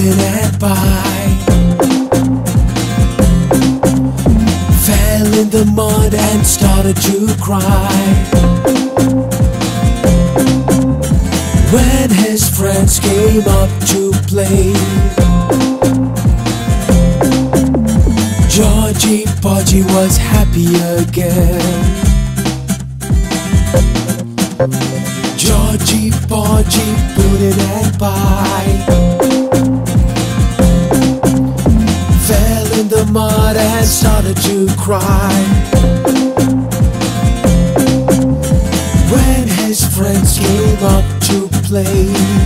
wouldn't add by. Fell in the mud and started to cry. When his friends came up to play, Georgie Porgy was happy again. Georgie Porgy wouldn't add by. Fell in the mud and started to cry. When his friends came up to play,